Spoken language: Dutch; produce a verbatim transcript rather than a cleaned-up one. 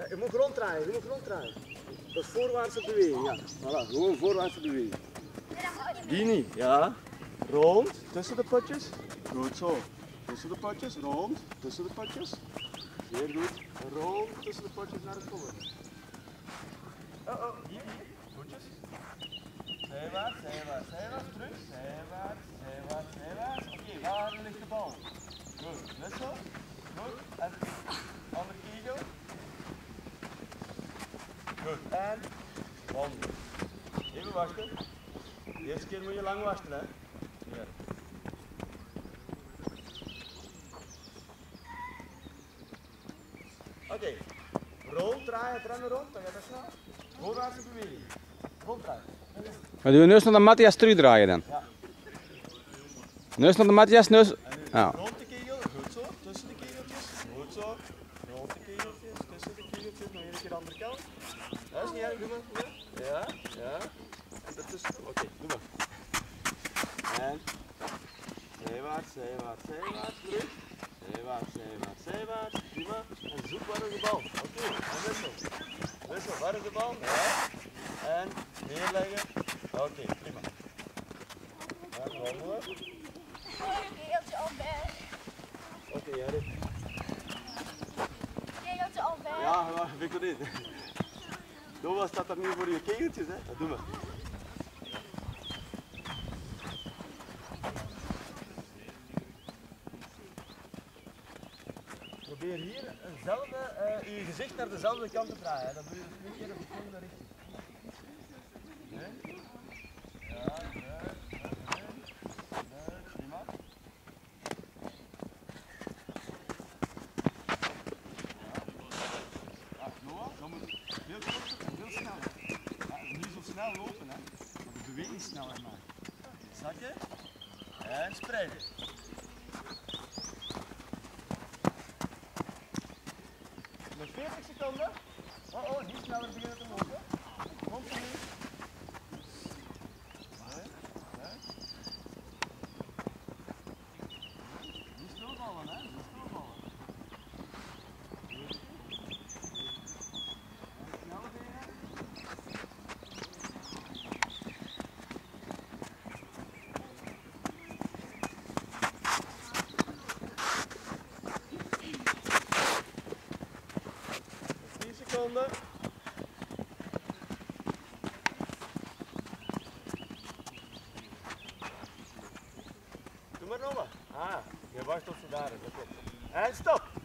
Je moet ronddraaien, je moet ronddraaien. Dat is voorwaartse beweging, ja. Voilà, gewoon voorwaartse beweging. Die niet, ja. Rond, tussen de potjes. Goed zo. Tussen de potjes, rond, tussen de potjes. Zeer goed. Rond, tussen de potjes naar het volgende. Oh, oh, hier, hier. Goedjes. Zijwaarts, zijwaarts, zijwaarts, terug. Zijwaarts, zijwaarts, zijwaarts. Oké, okay, waar ligt de bal? Goed, wissel. Goed, en andere kegel. Goed, en handen. Even wachten. De eerste keer moet je lang wachten, hè? Ja. Oké, okay. Rond, draaien, het rennen rond, dan gaat dat snel. Voorwaartse beweging. Ronddraaien. We doen neus naar de Matthias terugdraaien dan. Ja. Neus naar de Matthias, neus. Ja. Rond de kegel, goed zo, tussen de kegeltjes, goed zo. Rond de kegeltjes, tussen de kegeltjes, nog een keer de andere kant. Dat is niet erg, doe maar. Ja, ja. En dat is, oké, okay, doe maar. En zijwaarts, zijwaarts, zijwaarts, terug. Zijwaarts, zijwaarts, zijwaarts, prima. En zoek waar is de bal. Oké, okay. En wissel. Wissel, waar is de bal? Ja. En neerleggen. Oké, okay, prima. En wandelen. Kegeltje al weg. Oké, okay, Erik. Kegeltje al weg. Ja, maar vind ik niet. Nova staat er nu voor je kegeltjes, hè? Dat doen we. Probeer hier eenzelfde, uh, je gezicht naar dezelfde kant te draaien. Hè. Dat doe je dus twee keer in de volgende richting. Nee? Ja, leuk, leuk, leuk, prima. Ja, Noah, dan moet je heel kort en heel snel. Ja, niet zo snel lopen, hè. Maar de beweging sneller maken. Zakken en spreiden. Nog veertig seconden. Oh, oh, niet sneller beginnen te lopen. Continu. Nee, nee. Niet stilvallen, hè? Niet stilvallen. Snel benen. tien seconden. Doe maar nog maar. Ah, je wacht tot ze daar is. Dat klopt. En stop.